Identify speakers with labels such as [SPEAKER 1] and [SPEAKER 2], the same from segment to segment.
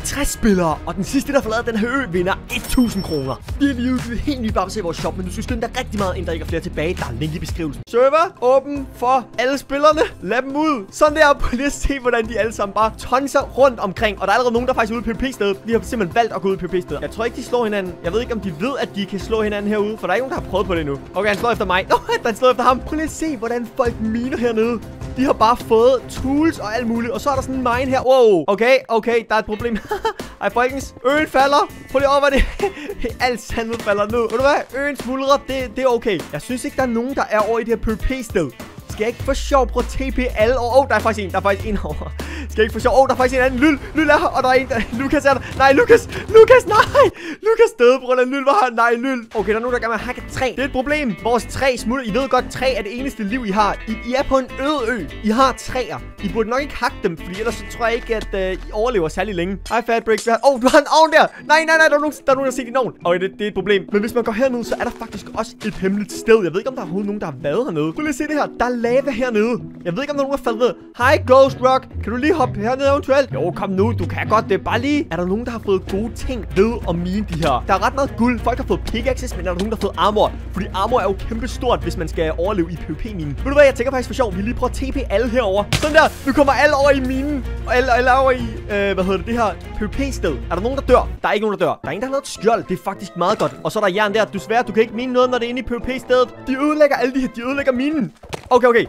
[SPEAKER 1] 60 spillere, og den sidste, der forlader den her ø, vinder 1000 kroner. Vi har lige udgivet helt nye babser i vores shop, men du skal skynde dig rigtig meget, inden der ikke er flere tilbage. Der er link i beskrivelsen. Server åben for alle spillerne. Lad dem ud. Sådan der. Prøv lige at se, hvordan de alle sammen bare tonser rundt omkring. Og der er allerede nogen, der faktisk er ude i PvP-stedet. Vi har simpelthen valgt at gå ud i PvP-stedet. Jeg tror ikke, de slår hinanden. Jeg ved ikke, om de ved, at de kan slå hinanden herude, for der er ikke nogen, der har prøvet på det endnu. Okay, han slår efter mig. Han slår efter ham. Prøv lige at se, hvordan folk miner hernede. De har bare fået tools og alt muligt. Og så er der sådan en mine her. Wow. Okay, der er et problem. Ej, folkens. Øen falder. Prøv lige over det. Alt sandet falder ned. Ved du hvad? Øen smuldrer. Det er okay. Jeg synes ikke, der er nogen, der er over i det her PvP-sted. Skal jeg ikke for sjov prøve at TP alle over? Der er faktisk en over. Skal jeg ikke for sjov? Der er faktisk en anden. Lyl er her, og der er en der. Lukas er der. Nej, Lukas, nej. Lukas døde på grund af Lyl var her. Nej, Lyl. Okay, der er nogen, der gerne vil hacke træ. Det er et problem. Vores træ smutter. I ved godt, træ er det eneste liv, I har. I er på en øde ø. I har træer. I burde nok ikke hacke dem, fordi ellers så tror jeg ikke, at I overlever særlig længe. Hej, Fatbricks. Du har en ovn der. Nej, der er nogen, der har set din ovn. Okay, det er et problem. Men hvis man går herned, så er der faktisk også et hemmeligt sted. Jeg ved ikke, om der er overhovedet nogen, der har været hernede. Prøv lige at se det her. Der er lava hernede. Jeg ved ikke, om der er nogen, der faldet ned. Hej, Ghost Rock. Kan du lige hoppe hernede eventuelt? Jo, kom nu. Du kan godt det. Bare lige. Er der nogen, der har fået gode ting ved at mine de her? Der er ret meget guld. Folk har fået pickaxes, men er der nogen, der har fået armor? Fordi armor er jo kæmpe stort, hvis man skal overleve i PvP-minen. Ved du hvad, jeg tænker faktisk for sjov. Vi lige prøver at TP alle herover. Sådan der. Nu kommer alle over i minen. Og alle over i, det her PvP-sted. Er der nogen, der dør? Der er ikke nogen, der dør. Der er en, der har noget skjold. Det er faktisk meget godt. Og så er der jern der. Du kan ikke mine noget, når det er inde i PvP-stedet. De ødelægger alle de her. De ødelægger minen. Okay.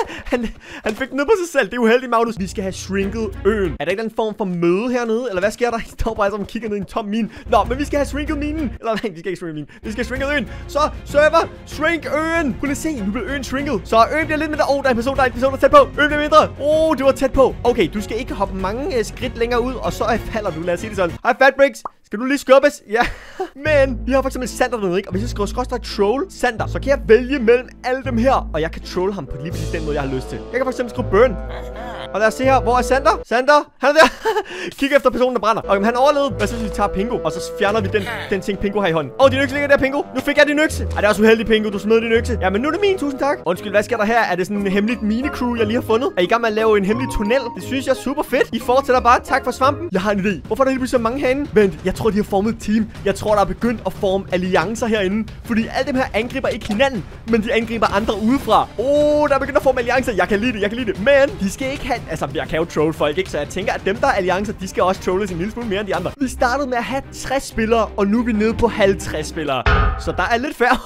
[SPEAKER 1] Han fik den ned på sig selv. Det er uheldigt, Magnus. Vi skal have shrinket øen. Er der ikke en form for møde hernede? Eller hvad sker der? I står bare som kigger ned i en tom mine. Nå, men vi skal have shrinket minen. Eller nej, vi skal ikke shrinket minen. Vi skal have shrinket øen. Så, server, shrink øen. Prøv lige at se. Nu bliver øen shrinket. Så øen bliver lidt mindre. Der er en person, der er tæt på. Øen bliver mindre. Det var tæt på. Okay, du skal ikke hoppe mange skridt længere ud, og så falder du. Lad os sige det sådan. Hej, Fatbricks. Skal du lige skubbes? Ja. Men vi har for eksempel Sander dernede, ikke? Og hvis jeg skriver troll Sander, så kan jeg vælge mellem alle dem her. Og jeg kan trolle ham på lige præcis den måde, jeg har lyst til. Jeg kan for eksempel skrive burn. Og lad os se her. Hvor er Sander? Sander? Han er der. Kig efter personen, der brænder. Okay, han overlevede. Hvad så, hvis vi tager Pingo? Og så fjerner vi den ting, Pingo har i hånden. Din økse ligger der, Pingo. Nu fik jeg din økse. Ej, det er også uheldigt, Pingo. Du smed din økse. Ja, men nu er det min. Tusind tak. Undskyld, hvad sker der her? Er det sådan en hemmelig mine-crew, jeg lige har fundet? Er I gang med at lave en hemmelig tunnel? Det synes jeg er super fedt. I fortsætter bare. Tak for svampen. Jeg har en idé. Hvorfor er der lige pludselig så mange herinde? Vent, jeg tror, de har formet et team. Jeg tror, der er begyndt at forme alliancer herinde. Fordi alle dem her angriber ikke hinanden, men de angriber andre udefra. Der er begyndt at forme alliancer. Jeg kan lide det. Men de skal ikke have... Altså, jeg kan jo troll folk, ikke? Så jeg tænker, at dem, der er alliancer, de skal også trolles en lille smule mere end de andre. Vi startede med at have 60 spillere, og nu er vi nede på 50 spillere. Så der er lidt færre.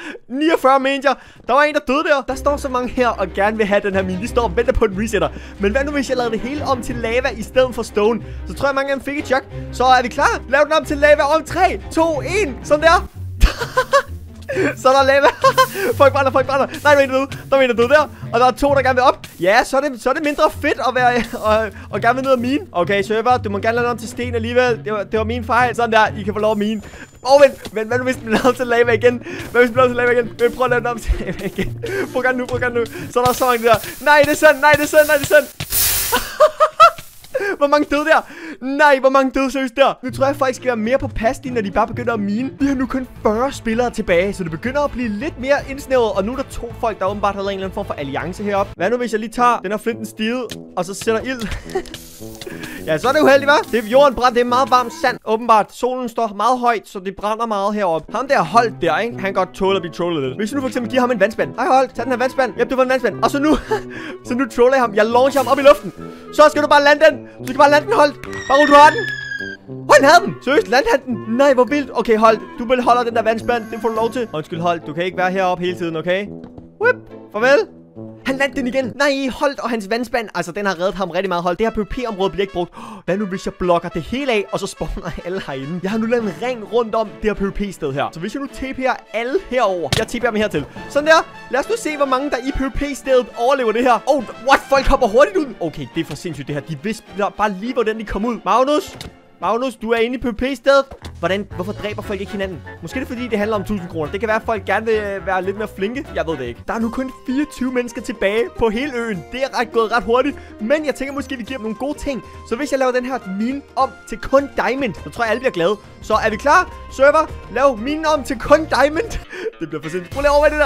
[SPEAKER 1] 49 mener jeg. Der var en, der døde der. Der står så mange her og gerne vil have den her mine. De står og venter på en resetter. Men hvad nu, hvis jeg lavede det hele om til lava i stedet for stone? Så tror jeg, mange af dem fik et chok. Så er vi klar. Lav den om til lava om 3, 2, 1. Sådan der. Så der er lava. Folk brænder. Nej, der er en, der døde der. Og der er 2, der gerne vil op. Ja, så er det mindre fedt at være og gerne vil ned af mine. Okay, server, du må gerne lade om til sten alligevel. Det var min fejl. Sådan der, I kan få lov at mine. Vent, hvad nu hvis den bliver lavet til lava igen? Prøv at lave den om til lava igen. Prøv gerne nu. Så er der så mange der. Nej, det er sådan. Hvor mange døde der? Nej, hvor mange døde seriøst der? Nu tror jeg faktisk skal være mere på påpasselige, når de bare begynder at mine. Vi har nu kun 40 spillere tilbage, så det begynder at blive lidt mere indsnævret. Og nu er der 2 folk, der åbenbart har lavet en eller anden form for alliance heroppe. Hvad nu hvis jeg lige tager den her flinten stive, og så sætter ild? Ja, så er det uheldigt, hva'? Det er jorden brænder, det er meget varmt sand. Åbenbart, solen står meget højt, så det brænder meget heroppe. Ham der Holt der, ikke? Han kan godt tåle at blive trollet lidt. Hvis du nu for eksempel giver ham en vandspand. Hej Holt, tag den her vandspand. Yep, du får en vandspand. Og så nu troller jeg ham. Jeg launcher ham op i luften. Så skal du bare lande den. Du skal bare lande den, Holt. Bare du har den. Han havde den. Seriøst, landte han den? Nej, hvor vildt. Okay, Holt, du holder den der vandspand. Det får du lov til. Undskyld, Holt, du kan ikke være heroppe hele tiden, okay? Whip. Farvel. Han landte den igen. Nej, Holt og hans vandspand. Altså, den har reddet ham rigtig meget, Holt. Det her PvP-område bliver ikke brugt. Hvad nu, hvis jeg blokker det hele af, og så spawner alle herinde? Jeg har nu lavet en ring rundt om det her PvP-sted her. Så hvis jeg nu TP'er alle herover, jeg TP'er dem hertil. Sådan der. Lad os nu se, hvor mange der i PvP-stedet overlever det her. What? Folk hopper hurtigt ud. Okay, det er for sindssygt det her. De vidste bare lige, hvordan de kom ud. Magnus, du er inde i PvP-stedet. Hvorfor dræber folk ikke hinanden? Måske det fordi, det handler om 1000 kroner. Det kan være, at folk gerne vil være lidt mere flinke. Jeg ved det ikke. Der er nu kun 24 mennesker tilbage på hele øen. Det er gået ret hurtigt. Men jeg tænker måske, vi giver dem nogle gode ting. Så hvis jeg laver den her mine om til kun diamond, så tror jeg, alle bliver glade. Så er vi klar? Server, lav minen om til kun diamond. Det bliver for sindssygt. Prøv lige over det der.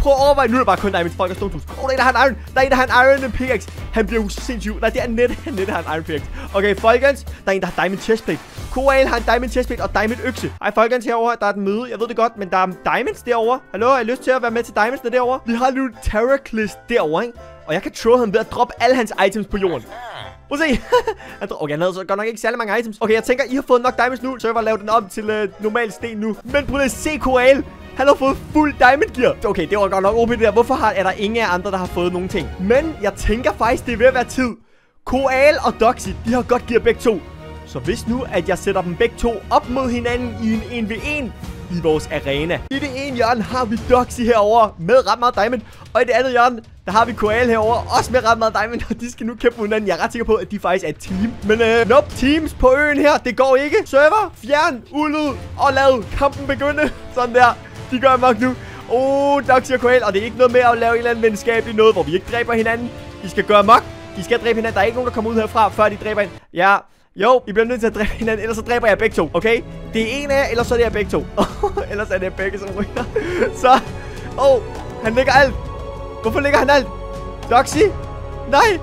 [SPEAKER 1] prøve at overveje? Nu er der bare kun diamonds. Folk er stone tools. Der er en, der har en iron. Der er en, der har en iron pickaxe. Han bliver jo sindssyg. Nej, det er Annette. Annette har en iron pickaxe. Okay, folkens. Der er en, der har diamond chestplate. Koal har en diamond chestplate og diamond økse. Hej, folkens, herovre. Der er et møde. Jeg ved det godt, men der er diamonds derovre. Hallo, har I lyst til at være med til diamonds derovre? Vi har nu Terraclist derovre, ikke? Og jeg kan throw ham ved at droppe alle hans items på jorden. Prøv at se. Okay, han havde så godt nok ikke særlig mange items. Okay, jeg tænker, I har fået nok diamonds nu. Så jeg var lavet den om til normal sten nu. Men prøv at se Koal. Han har fået fuld diamond gear. Okay, det var godt nok OP det der. Hvorfor er der ingen af andre, der har fået nogen ting? Men jeg tænker faktisk, det er ved at være tid. Koal og Doxy, de har godt gear begge to. Så hvis nu, at jeg sætter dem begge to op mod hinanden i en 1v1 i vores arena. I det ene hjørne har vi Doxy herover med ret meget diamond. Og i det andet hjørne, der har vi Koal herover også med ret meget diamond. Og de skal nu kæmpe mod hinanden. Jeg er ret sikker på, at de faktisk er et team. Men nope, teams på øen her, det går ikke. Server, fjern, udlyd og lad kampen begynde. Sådan der. De gør nok nu. Doxy og Koal. Og det er ikke noget med at lave en eller anden venskabelig noget, hvor vi ikke dræber hinanden. I skal gøre mok. I skal dræbe hinanden. Der er ikke nogen, der kommer ud herfra, før de dræber hinanden. Ja. Jo, I bliver nødt til at dræbe hinanden, ellers så dræber jeg begge to, okay? Det er en af jer, ellers så er det jeg begge to. Ellers er det begge, som ryger. Så, han lægger alt. Hvorfor lægger han alt? Doxy? Nej.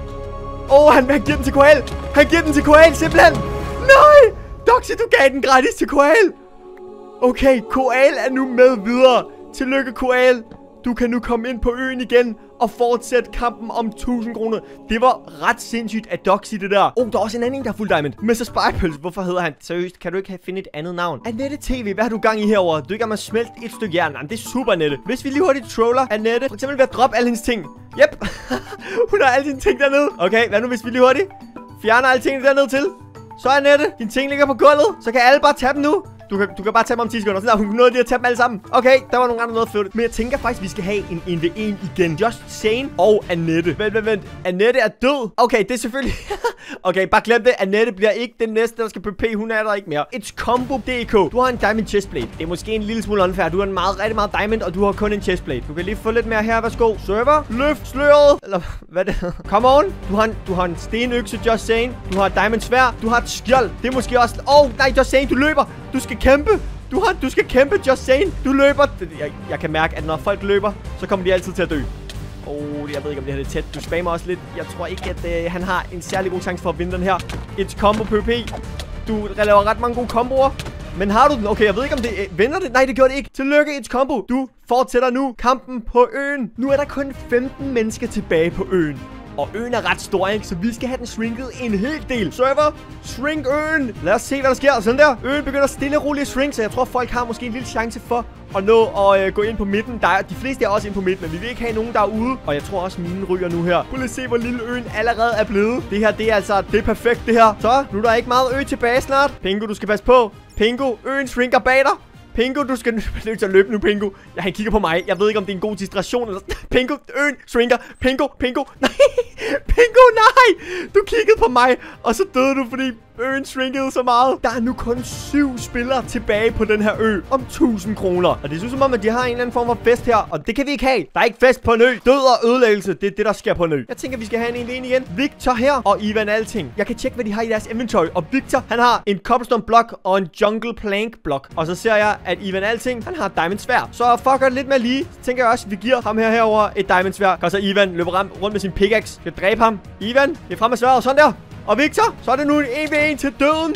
[SPEAKER 1] Han giver den til Koal. Han giver den til Koal, simpelthen. Nej. Doxy, du gav den gratis til Koal. Okay, Koal er nu med videre. Tillykke, Koal. Du kan nu komme ind på øen igen og fortsætte kampen om 1000 kroner. Det var ret sindssygt af Doxy, det der. Der er også en anden, der har fuld diamond. Mr. Spikepølse, hvorfor hedder han? Seriøst, kan du ikke finde et andet navn? Annette TV, hvad har du gang i herover? Du ikke har smeltet et stykke jern. Jamen, det er super, Annette. Hvis vi lige hurtigt troller Annette, for eksempel ved at droppe alle hendes ting. Yep. Hun har alle sine ting dernede. Okay, hvad nu hvis vi lige hurtigt fjerner alle tingene dernede til? Så Annette, dine ting ligger på gulvet. Så kan alle bare tage dem nu. Du kan bare tage dem om 10 sekunder. Så der hun nåede lige at tage dem alle sammen. Okay, der var nogle andre noget fedt. Men jeg tænker faktisk, vi skal have en 1v1 igen. Just Zane og Annette. Vent. Annette er død. Okay, det er selvfølgelig... Okay, bare glem det. Annette bliver ikke den næste, der skal PP. Hun er der ikke mere. It's Combo.dk. Du har en diamond chestplate. Det er måske en lille smule unfair. Du har rigtig meget diamond, og du har kun en chestplate. Du kan lige få lidt mere her. Værsgo. Server. Løft sløret. Eller hvad det hedder. Come on. Du har en stenøkse, Just Zane. Du har diamond sværd. Du har et skjold. Det er måske også... nej, Just Zane, du løber. Du skal kæmpe. Du skal kæmpe, Just Zane. Du løber. Jeg kan mærke, at når folk løber, så kommer de altid til at dø. Jeg ved ikke, om det her er tæt. Du spammer også lidt. Jeg tror ikke, at han har en særlig god chance for at vinde den her. It's Combo PvP. Du laver ret mange gode komboer. Men har du den? Okay, jeg ved ikke, om det vinder det. Nej, det gjorde det ikke. Tillykke, It's Combo. Du fortsætter nu kampen på øen. Nu er der kun 15 mennesker tilbage på øen. Og øen er ret stor, ikke? Så vi skal have den shrinket en hel del. Server, shrink øen. Lad os se, hvad der sker. Sådan der. Øen begynder stille og roligt at shrink, så jeg tror, folk har måske en lille chance for at nå at gå ind på midten. De fleste er også ind på midten, men vi vil ikke have nogen, der er ude. Og jeg tror også, mine ryger nu her. Prøv lige at se, hvor lille øen allerede er blevet. Det her, det er altså, det er perfekt, det her. Så, nu er der ikke meget ø tilbage snart. Pingu, du skal passe på. Pingu, øen shrinker bag dig. Pingu, du skal nødt til at løbe nu, Pingu. Han kigger på mig. Jeg ved ikke, om det er en god distraktion eller... Pingu, øen shrinker. Pingu. Nej. Pingu, nej. Du kiggede på mig, og så døde du, fordi øen shrinkede så meget. Der er nu kun 7 spillere tilbage på den her ø om 1000 kroner. Og det synes som om, at de har en eller anden form for fest her. Og det kan vi ikke have. Der er ikke fest på en ø. Død og ødelæggelse. Det er det, der sker på en ø. Jeg tænker, vi skal have en igen. Victor her og Ivan Alting. Jeg kan tjekke, hvad de har i deres inventory. Og Victor, han har en cobblestone blok og en jungle plank blok. Og så ser jeg, at Ivan Alting, han har diamond sværd. Så for at gøre det lidt mere lige, så tænker jeg også, at vi giver ham herover et diamond sværd. Og så Ivan løber rundt med sin pickaxe. Skal dræbe ham. Ivan, det er frem med sværdet. Sådan der. Og Victor, så er det nu en 1v1 til døden.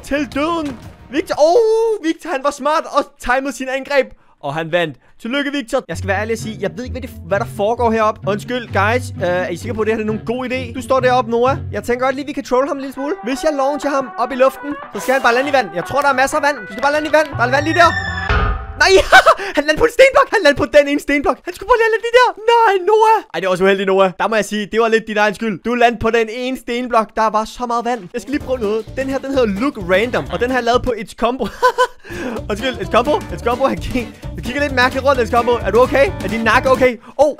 [SPEAKER 1] Victor, Victor, han var smart og timede sin angreb. Og han vandt. Tillykke, Victor. Jeg skal være ærlig at sige, jeg ved ikke, hvad der foregår heroppe. Undskyld, guys. Er I sikre på, at det her er nogen god idé? Du står deroppe, Noah. Jeg tænker godt lige, vi kan trolle ham en lille smule. Hvis jeg launcher ham op i luften, så skal han bare lande i vand. Jeg tror, der er masser af vand. Du skal bare lande i vand. Der er vand lige der. Nej, han landede på en stenblok. Han landede på den ene stenblok. Han skulle bare lande lige der. Nej, Noah. Ej, det var også uheldigt, Noah. Der må jeg sige, det var lidt din egen skyld. Du landede på den ene stenblok. Der var så meget vand. Jeg skal lige prøve noget. Den her, den hedder Look Random. Og den her er lavet på It's Combo. Undskyld, It's Combo. Han kigger lidt mærkeligt rundt, It's Combo. Er du okay? Er din nakke okay?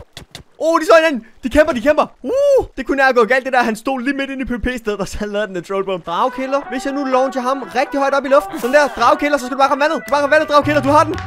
[SPEAKER 1] De så hinanden. De kæmper. Det kunne nær gå galt, det der. Han stod lige midt inde i PvP-stedet, og så lavede den en trollbomb. Dragkiller. Hvis jeg nu launcher ham rigtig højt op i luften. Sådan der. Dragkiller, så skal du bare ramme vandet. Dragkiller, du har den.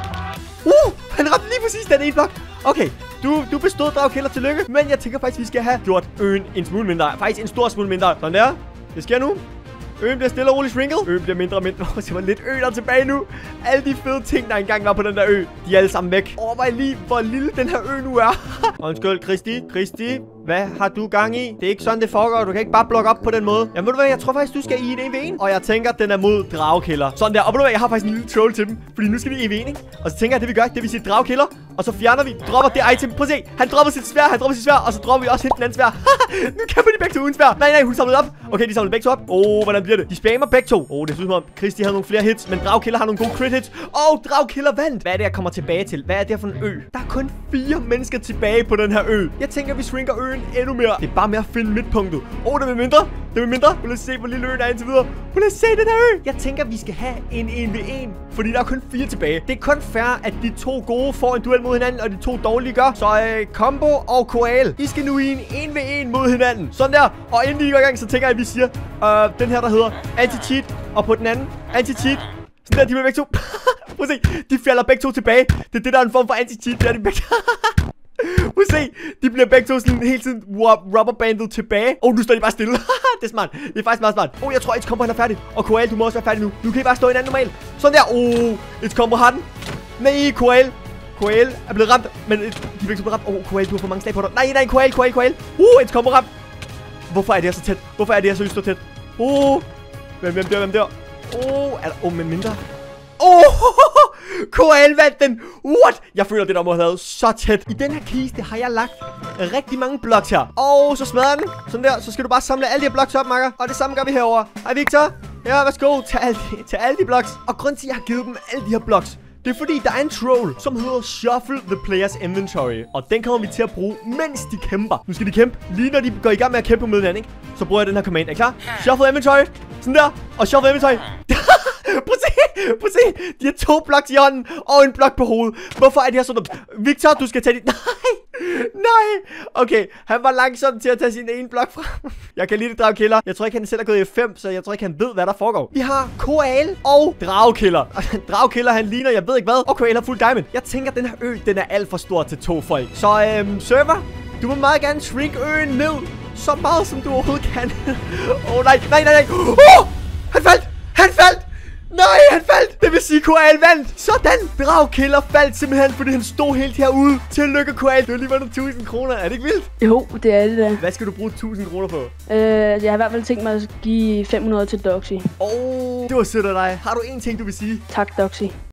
[SPEAKER 1] Han ramte lige præcis den ene blok. Okay, du bestod, Dragkiller, tillykke. Men jeg tænker faktisk, vi skal have gjort øen en smule mindre. Faktisk en stor smule mindre. Sådan der. Det sker nu. Øen bliver stille og roligt shrinket. Øen bliver mindre og mindre. Se, hvor lidt ø der er tilbage nu. Alle de fede ting, der engang var på den der ø, de er alle sammen væk. Overvej lige, hvor lille den her ø nu er. Undskyld, Kristi. Hvad har du gang i? Det er ikke sådan, det foregår. Du kan ikke bare blokke op på den måde. Jamen, ved du hvad? Jeg tror faktisk, du skal i en 1v1. Og jeg tænker, den er mod dragekiller. Sådan der. Og ved du hvad? Jeg har faktisk en lille troll til dem. Fordi nu skal vi i 1v1, ikke? Og så tænker jeg, det vi gør, det vil sige dragekiller. Og så fjerner vi, dropper det item. Prøv at se. Han dropper sit sværd. Og så dropper vi også hende den anden sværd. Nu kæmper de begge to uden sværd. Nej, hun samlede op. Okay, de samlede begge to op. Hvordan bliver det? De spammer begge to. Det synes som om Kristi havde nogle flere hits. Men dragekiller har nogle gode crit hits. Dragekiller vandt. Hvad er det, jeg kommer tilbage til? Hvad er det for en ø? Der er kun 4 mennesker tilbage på den her ø. Jeg tænker, vi shrinker øen endnu mere. Det er bare med at finde midtpunktet. Det vil mindre. Vil jeg se, hvor lille øen er indtil videre. Vil jeg se den her ø? Jeg tænker, vi skal have en 1v1. Fordi der er kun 4 tilbage. Det er kun fair, at de 2 gode får en duel mod hinanden, og de 2 dårlige gør. Så Combo og Koal, I skal nu i en 1v1 mod hinanden. Sådan der. Og inden vi går i gang, så tænker jeg, at vi siger, den her, der hedder anti-cheat. Og på den anden, anti-cheat. Sådan der, de bliver begge to. Prøv at se, de falder begge to tilbage. Det er det, der er en form for anti-cheat. Det er de begge. Prøv at se, de bliver begge to sådan hele tiden rubberbandet tilbage. Nu står de bare stille. Det er smart. Det er faktisk meget smart. Jeg tror, It's Combo han er færdig. Og Koal, du må også være færdig nu. Nu kan I bare stå hinanden normalt. Sådan der. It's Combo har den. Nej, Koal er blevet ramt. Men de er begge to blevet ramt. Koal, du har for mange slag på dig. Nej, Koal. It's Combo ramt. Hvorfor er det her så tæt? Hvorfor er det her så tæt? Hvem der? Men mindre. Koal vandt den. What? Jeg føler, det der må have været så tæt. I den her kiste har jeg lagt rigtig mange blocks her. Så smadrer den. Sådan der. Så skal du bare samle alle de her blocks op, makker. Og det samme gør vi herover. Hej, Victor. Ja, værsgo. Tag alle de blocks. Og grunden til, at jeg har givet dem alle de her blocks, det er fordi, der er en troll, som hedder Shuffle the Player's Inventory. Og den kommer vi til at bruge, mens de kæmper. Nu skal de kæmpe. Lige når de går i gang med at kæmpe med hinanden, ikke? Så bruger jeg den her command. Er I klar? Shuffle Inventory. Sådan der. Og Shuffle Inventory. Prøv at se. De har 2 blocks i hånden og en blok på hovedet. Hvorfor er det her sådan? Victor, du skal tage dit. Nej. Okay, han var langsom til at tage sin ene blok fra. Jeg kan lide det, dragekiller. Jeg tror ikke, han selv er gået i F5, så jeg tror ikke, han ved, hvad der foregår. Vi har Koal og dragekiller. Dragekiller, han ligner, jeg ved ikke hvad. Og Koal har fuld diamond. Jeg tænker, den her ø, den er alt for stor til 2 folk. Så server, du må meget gerne shrink øen ned. Så meget, som du overhovedet kan. Nej. Han faldt. Nej, han faldt! Det vil sige, Koal vandt! Sådan! Dragekiller faldt simpelthen, fordi han stod helt herude. Tillykke, Koal. Det var lige været 1000 kroner. Er det ikke vildt?
[SPEAKER 2] Jo, det er det da.
[SPEAKER 1] Hvad skal du bruge 1000 kroner på?
[SPEAKER 2] Jeg har i hvert fald tænkt mig at give 500 til Doxy.
[SPEAKER 1] Det var sødt af dig. Har du en ting, du vil sige?
[SPEAKER 2] Tak, Doxy.